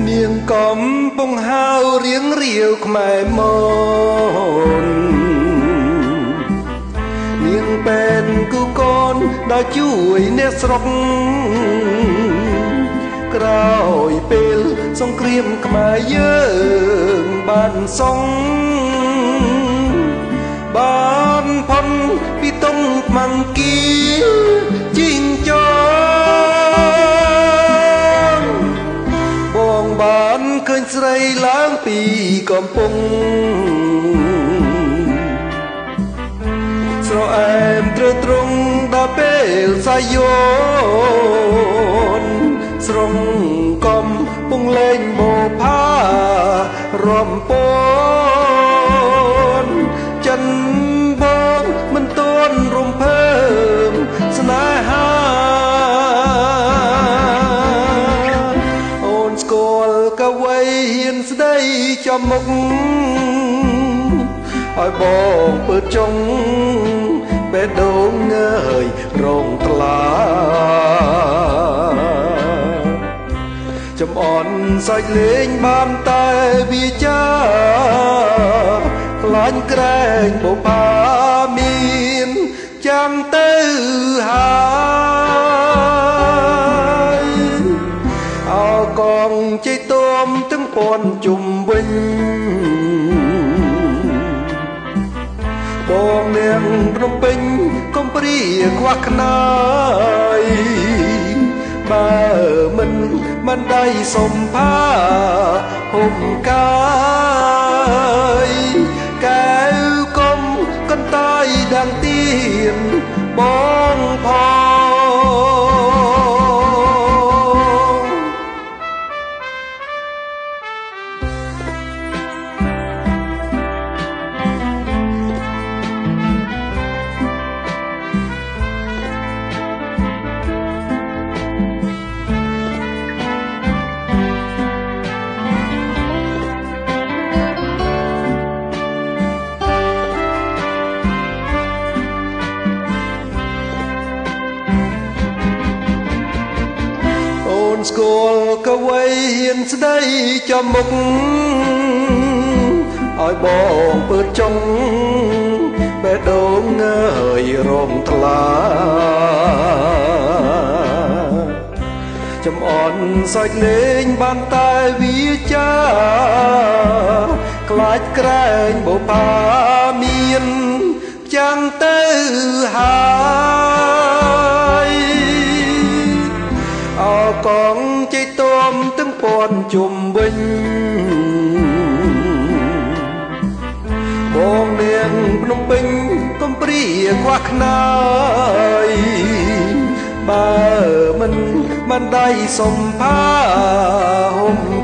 នាងកំពុងហៅរៀងរាវខ្មែរមកនាងពេនគូកូនដល់ជួយអ្នកស្រុកក្រោយពេលសង្គ្រាមខ្មែរយើងបានសងបានផុនពីតុងខ្មាំងគីជីងចងបងបានឃើញស្រីឡើងពីកំពង់ស្រអែមត្រឹងត្រង់ដល់ពេលសាយយនស្រងកំពុងលេងបោផារំពនចិនបងមិនទាន់រំភើបស្នេហាអូនស្គាល់កវីហ៊ានស្ដីចំមុខឲ្យបងពើចុងបេះដូងងើយរងថ្លាចំអន់សាច់លេងបានតែវាចាខ្លាញ់ក្រែងបុផាមានចាំងទៅហើយអោកងជ័យទុំទាំងពាន់ជុំវិញបងនាងភ្នំពេញកំព្រាខ្វះខ្នាយបើមិនដៃសំផាហុំកាយកែវកុំកន្តាយដាំងទៀនបងផងស្គាល់កវីហ៊ានស្ដីចំមុខឲ្យបងពើចុងបេះដូងងើយរងថ្លាចំអន់សាច់លេងបានតែវាចាខ្លាចក្រែងបុផាមានចាំងទៅហើយអោកងជ័យទុំទាំងពាន់ជុំវិញបងនាងភ្នំពេញកំព្រាខ្វះខ្នាយបើមិនដៃសំផាហុំ